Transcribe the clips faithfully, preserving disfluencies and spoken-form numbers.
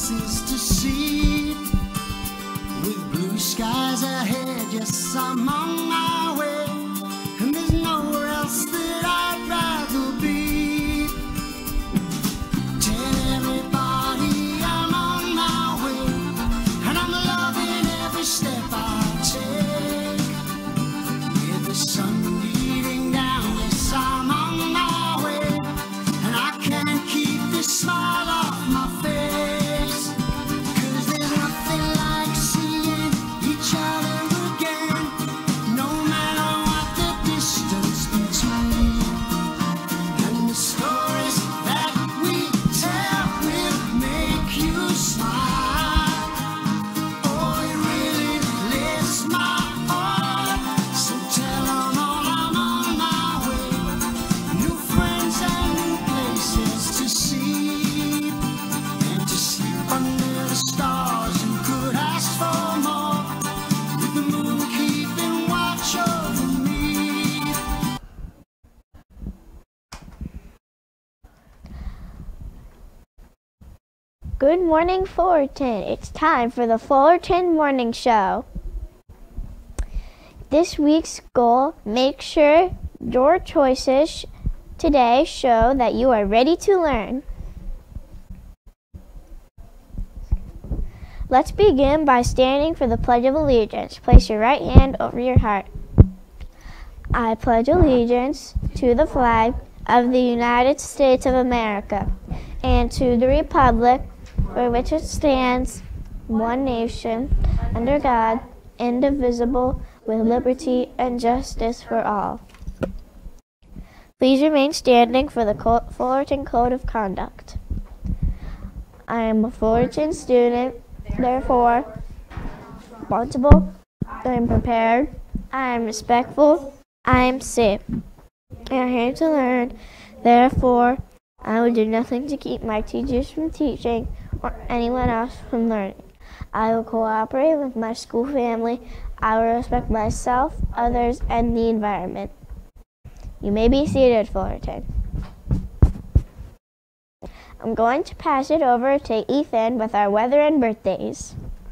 places to see. With blue skies ahead, yes, I'm on my way. And there's nowhere else that I'd rather be. Tell everybody I'm on my way, and I'm loving every step I take. With the sun beating down, yes, I'm on my way, and I can't keep this smile off my face. 'Cause there's nothing like seeing each other again, no matter what the distance between. And the stories that we tell will make you smile. Oh, it really lifts my heart. So tell 'em all I'm on my way. New friends and new places to see, and to sleep under the stars. You could ask for more, with the moon keeping watch over me. Good morning, Fullerton. It's time for the Fullerton Morning Show. This week's goal: make sure your choices today show that you are ready to learn. Let's begin by standing for the Pledge of Allegiance. Place your right hand over your heart. I pledge allegiance to the flag of the United States of America and to the republic for which it stands, one nation, under God, indivisible, with liberty and justice for all. Please remain standing for the Co- Fullerton Code of Conduct. I am a Fullerton student, therefore responsible, I am prepared, I am respectful, I am safe. I am here to learn, therefore I will do nothing to keep my teachers from teaching or anyone else from learning. I will cooperate with my school family. I will respect myself, others, and the environment. You may be seated, Fullerton. I'm going to pass it over to Ethan with our weather and birthdays.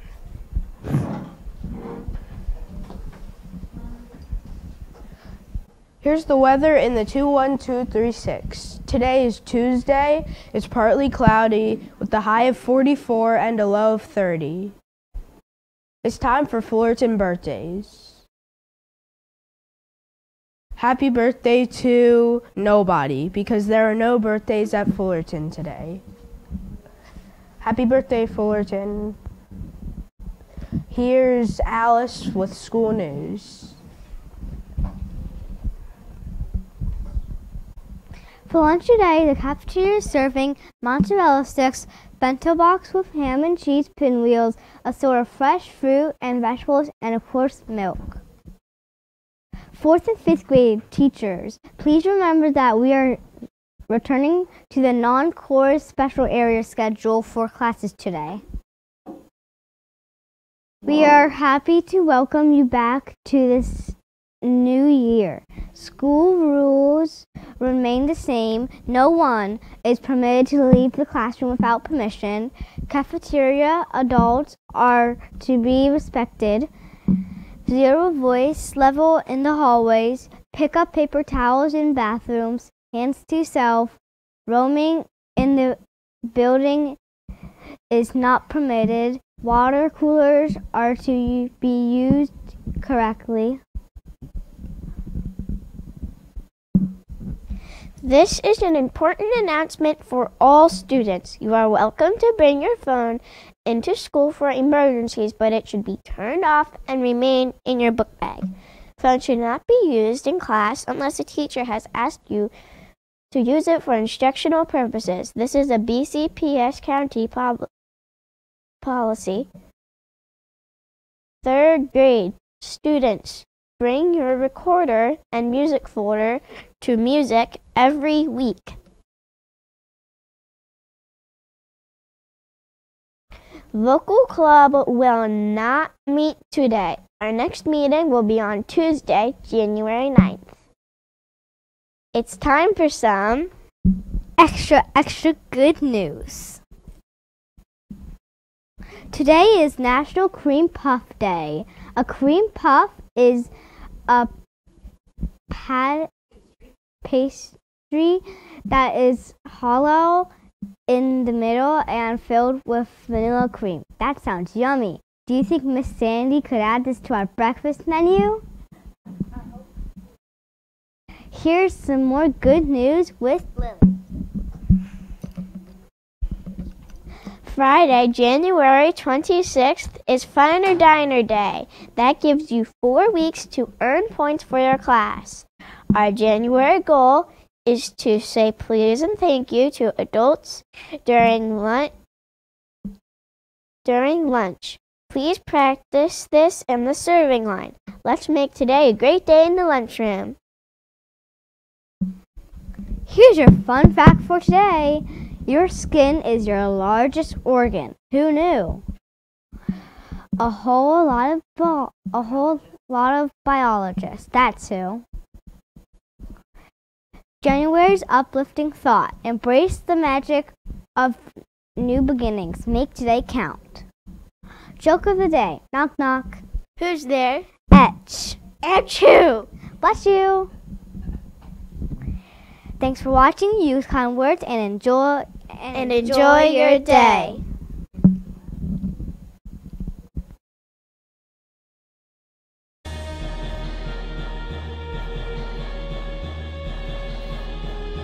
Here's the weather in the two one two three six. Today is Tuesday. It's partly cloudy with a high of forty-four and a low of thirty. It's time for Fullerton birthdays. Happy birthday to nobody, because there are no birthdays at Fullerton today. Happy birthday, Fullerton. Here's Alice with school news. For lunch today, the cafeteria is serving mozzarella sticks, bento box with ham and cheese pinwheels, a sort of fresh fruit and vegetables, and of course, milk. Fourth and fifth grade teachers, please remember that we are returning to the non-core special area schedule for classes today. We are happy to welcome you back to this new year. School rules remain the same. No one is permitted to leave the classroom without permission. Cafeteria adults are to be respected. Zero voice level in the hallways. Pick up paper towels in bathrooms. Hands to self. Roaming in the building is not permitted. Water coolers are to be used correctly. This is an important announcement for all students. You are welcome to bring your phone into school for emergencies, but it should be turned off and remain in your book bag. Phone should not be used in class unless a teacher has asked you to use it for instructional purposes. This is a B C P S County pol- policy. Third grade students, bring your recorder and music folder to music every week. Local club will not meet today. Our next meeting will be on Tuesday, January ninth. It's time for some extra, extra good news. Today is National Cream Puff Day. A cream puff is a pad pastry that is hollow in the middle and filled with vanilla cream. That sounds yummy. Do you think Miss Sandy could add this to our breakfast menu? Here's some more good news with Lily. Friday, January twenty-sixth is Fun or Diner Day. That gives you four weeks to earn points for your class. Our January goal is to say please and thank you to adults during lunch. During lunch. Please practice this in the serving line. Let's make today a great day in the lunchroom. Here's your fun fact for today. Your skin is your largest organ. Who knew? A whole lot of bi- a whole lot of biologists. That's who. January's uplifting thought. Embrace the magic of new beginnings. Make today count. Joke of the day. Knock knock. Who's there? Etch. Achoo! Bless you. Thanks for watching. Use kind words and enjoy And enjoy your day.